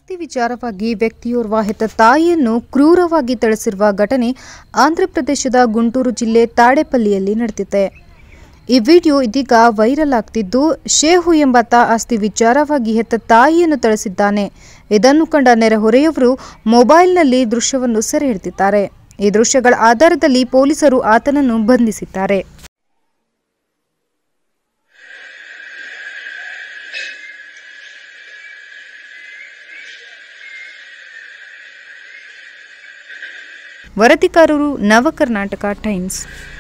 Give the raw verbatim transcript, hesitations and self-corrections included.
ಆಸ್ತಿ ವಿಚಾರವಾಗಿ ವ್ಯಕ್ತಿಯೋರ್ವ ಹೆತ್ತ ತಾಯಿಯನ್ನು ಕ್ರೂರವಾಗಿ ಥಳಿಸಿರುವ ಘಟನೆ ಆಂಧ್ರಪ್ರದೇಶದ ಗುಂಟೂರು ಜಿಲ್ಲೆ ತಾಡೇಪಲ್ಲಿಯಲ್ಲಿ ನಡೆದಿದೆ. ಈ ವಿಡಿಯೋ ಇದೀಗ ವೈರಲ್ ಆಗ್ತಿದ್ದು, ಶೇಹು ಎಂಬಾತ ಆಸ್ತಿ ವಿಚಾರವಾಗಿ ಹೆತ್ತ ತಾಯಿಯನ್ನು ಥಳಿಸಿದ್ದಾನೆ. ಇದನ್ನು ಕಂಡ ನೆರೆಹೊರೆಯವರು ಮೊಬೈಲ್ನಲ್ಲಿ ದೃಶ್ಯವನ್ನು ಸೆರೆ ಹಿಡಿದಿದ್ದಾರೆ. ಈ ದೃಶ್ಯಗಳ ಆಧಾರದಲ್ಲಿ ಪೊಲೀಸರು ಆತನನ್ನು ಬಂಧಿಸಿದ್ದಾರೆ. ವರದಿಗಾರರು ನವ ಕರ್ನಾಟಕ ಟೈಮ್ಸ್.